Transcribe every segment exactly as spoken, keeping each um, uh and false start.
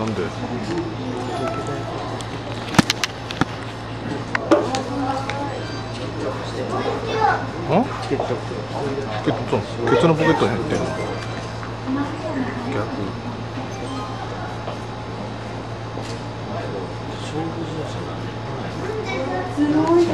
なんで？ん？ケツケツのポケットに入ってんの？逆。 すごいね。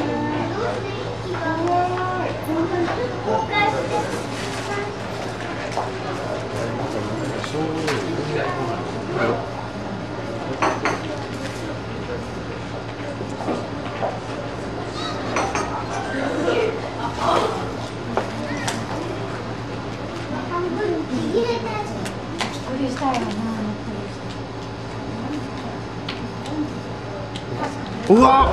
うわっ、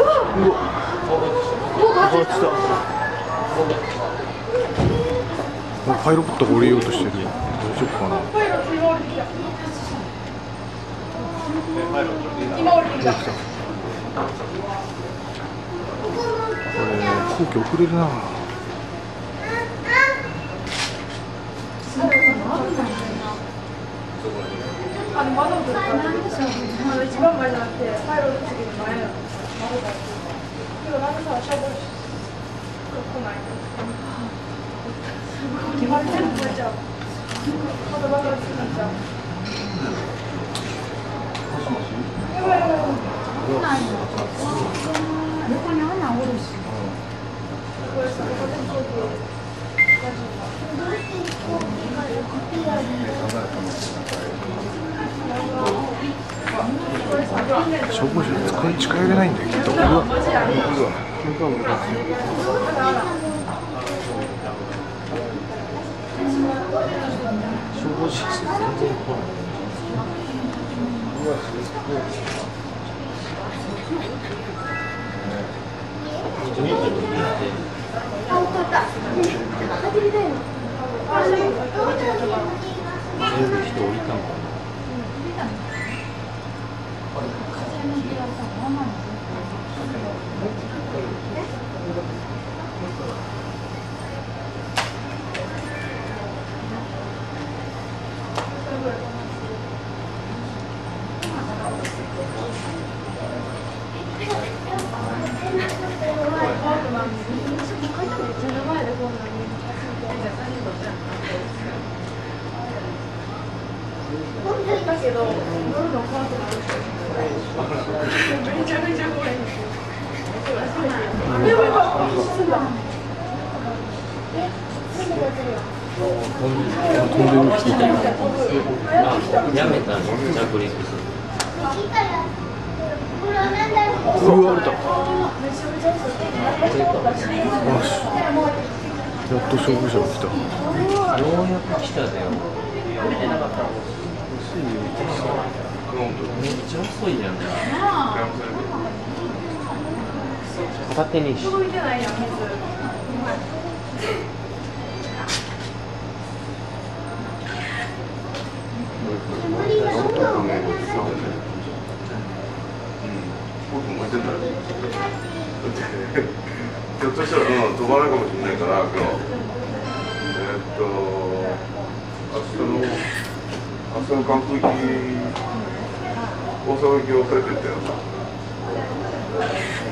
パイロットが降りようとしてる。大丈夫かな。これ飛行機遅れるな。 あの窓とかなんでしょう。あの一番前じゃなくてパイロット席の前の窓だって。今なんでさシャボ来ない。決まってるのちゃう。まだまだつなっちゃう。もしもし。やばいやばい。来ないの。横に穴おるし。これさここで飛行機。 消防車使い近寄れないんだよきっと。うわ消防車全然来ない。うわすごい。 あ、おった。走りたいの。 全部人降りたのかな。 だけど、乗るの怖くなる。めちゃめちゃ怖い。やばいやばい。進んだ。え、すぐやってるよ。 飛んでる人。 やめたの着陸する。 うわ、降りた。よし。やっと消防車が来た。 ようやく来ただよ。めっちゃ遅いじゃん。片手にし。 届いてないやん、水。 ひょっとしたら、うん、飛ばないかもしれないから、今日。えー、っと、明日の、明日の航空機、大阪行きをされてたよな。